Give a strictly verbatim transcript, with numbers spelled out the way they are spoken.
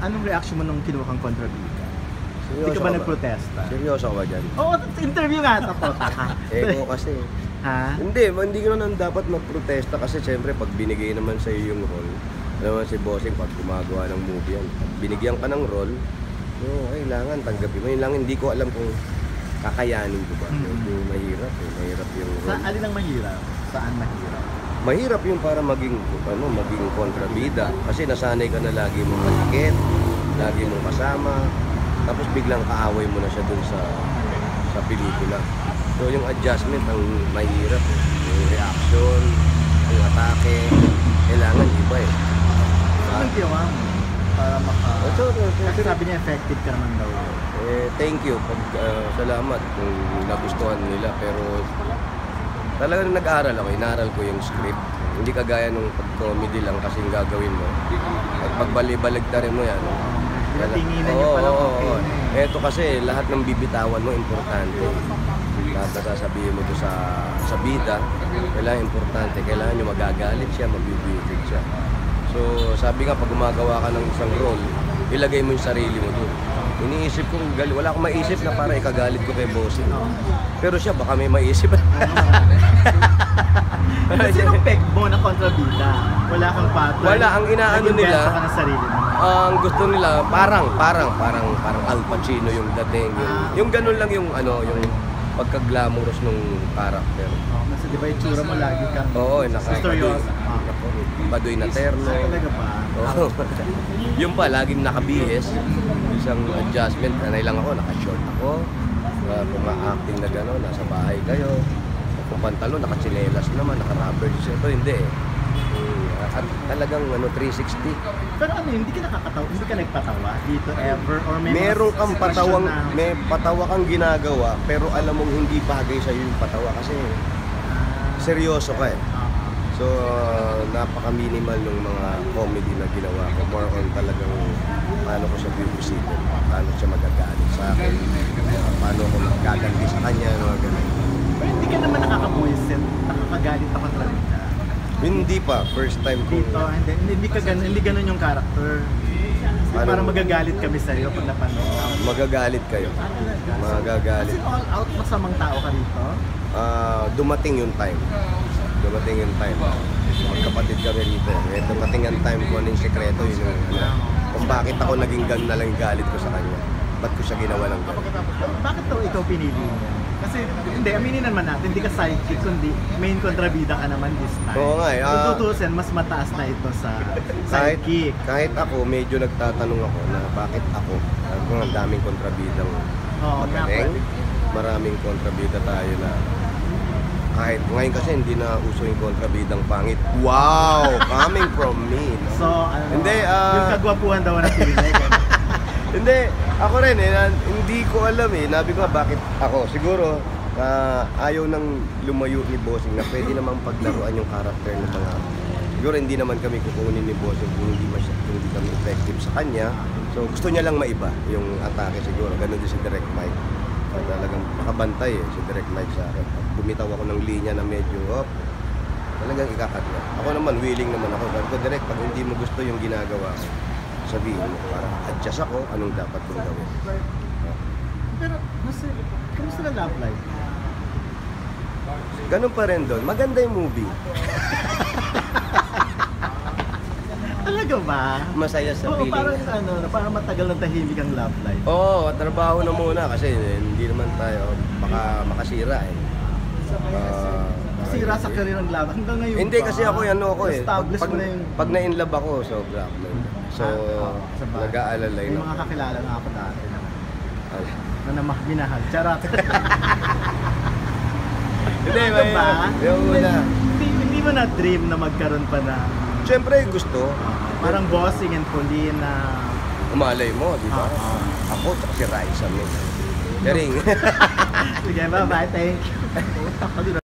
anong reaction mo nung kinuha kang kontrabida? Hindi ka ba nagprotesta? Seryoso ka ba dyan? Oo, interview nga ako. Eh, ko kasi. Ha? Hindi, hindi ko naman dapat magprotesta kasi siyempre pag binigay naman sa iyo yung role, naman si bossing pag gumagawa ng movie yan, pag binigyan ka ng role, so, kailangan tanggapin mo. Yun lang, hindi ko alam kung kakayanin ko ba. Mm-hmm. Medyo mahirap eh, mahirap yung role. Sa alin ang mahirap? Saan mahirap? Mahirap yung para maging, ano, maging kontrabida kasi nasanay ka na lagi mong matikit, lagi mong kasama, tapos biglang kaaway mo na siya dun sa sa pelikula. So yung adjustment ang mahirap eh. Yung reaction, yung atake, kailangan iba eh. Anong ginawa mo para maka... So, kasi sabi niya effective ka naman daw. Eh, thank you. Pag, uh, salamat kung nagustuhan nila. Pero talagang nag-aaral ako. Inaral ko yung script. Hindi kagaya nung pag-comedy lang kasi yung gagawin mo. At pagbali-baligtarin mo yan. Pinatinginan niyo pala. Oo, oo, oo. Eto kasi lahat ng bibitawan mo importante. Lahat na sasabihin mo to sa, sa bida, kailangan importante. Kailangan nyo magagalit siya, magbibitig siya. So sabi nga pag gumagawa ka ng isang role, ilagay mo yung sarili mo doon. Iniisip ko, wala akong maisip na para ikagalit ko kay bossing. Pero siya baka may maisip. Sinong peg mo na kontrabida? Wala kang pattern? Wala, ang inaano nila, ka ng sarili mo. ang gusto nila, parang, parang, parang, parang Al Pacino yung dating. Yung, yung ganun lang yung, ano, yung pagka-glamorous nung character. Oh, kasi di ba yung tsura mo lagi kang Oo, naka-badoy. Badoy na terno. Talaga ba? Oo. Yung pa, laging nakabihis. Isang adjustment, anay lang ako, naka-short ako. Uh, kung ma-acting na gano'n, nasa bahay kayo. Kung pantalo, naka-chinelas naman, naka-rubber. Ito hindi eh. At talagang ano, three sixty. Pero ano, hindi ka nakakatawa, hindi ka nagpatawa dito ever? Or may meron kang patawang, na... may patawa kang ginagawa, pero alam mong hindi bagay sa'yo yung patawa kasi seryoso ka eh. So, uh, napaka-minimal ng mga comedy na ginawa ko. More on talagang paano ko siya bibisitin, paano siya magagalit sa akin, uh, paano ko magkaganti sa kanya, mga ganun. Pero hindi ka naman nakaka-moisten, nakakagalit ako talaga. Hindi pa, first time ko. Dito, hindi, hindi ka ganun, hindi ganun yung character. Ano? Parang magagalit kami sa iyo pag napanood. Magagalit kayo. Magagalit. Kasi all out masamang tao ka rito? Uh, dumating yung time. Dumating yung time. Magkapatid kami rito. Eh, dumating yung time ko ano yung sekreto. Yun yung, ano, kung bakit ako naging gan na lang yung galit ko sa kanya. Ba't ko siya ginawa ng galit? Bakit daw ikaw pinili mo? Kasi, hindi, aminin naman natin, hindi ka sidekick, kundi main kontrabida ka naman this time. Oo nga eh. Uh, Kung tutusin, mas mataas na ito sa sidekick. Kahit, kahit ako, medyo nagtatanong ako na bakit ako. Kung ang daming kontrabidang oh, magaling. Maraming kontrabida tayo na kahit ngayon kasi hindi na uso yung kontrabidang pangit. Wow! Coming from me. No? So, ano, hindi, uh, yung kagwapuhan daw na pinili. Hindi, ako rin eh, hindi ko alam eh, nabi ko bakit ako, siguro uh, ayaw nang lumayo ni bossing na pwede namang paglaruan yung character ng mga, siguro hindi naman kami kukunin ni bossing kung hindi, masya, kung hindi kami effective sa kanya, so gusto niya lang maiba yung atake siguro, ganun din si Direct Mike, so, talagang nakabantay eh, si Direct Mike sa akin, bumitaw ako ng linya na medyo, oh, talagang ikakat na, ako naman willing naman ako, sabi ko Direct, pag hindi mo gusto yung ginagawa ko, sabihin mo, para adjust ako, anong dapat kong gawin. Pero, mas, kamusta na love life? Ganun pa rin doon. Maganda yung movie. Talaga ba? Masaya sa Oo, feeling. parang ano, parang matagal ng tahimik ang love life. Oo, trabaho na muna kasi eh, hindi naman tayo baka makasira eh. Uh, Sira sa career ng love hanggang ngayon. Hindi pa, kasi ako ano ako eh. Pag, establish pag, mo na yung... pag na-inlove ako, so black man. So, Ah, nag-aalalay may na. mga kakilala nga ako dati na, Ay. na namah minahal. Charot. Hindi, Ano may ba? yung una. Hindi, hindi mo na dream na magkaroon pa na Siyempre gusto. parang bossing and Pauline na Umalay mo, di ba? Ah, ah. Ako, tsaka si Raisa mo. Daring. sige, bye bye, thank you.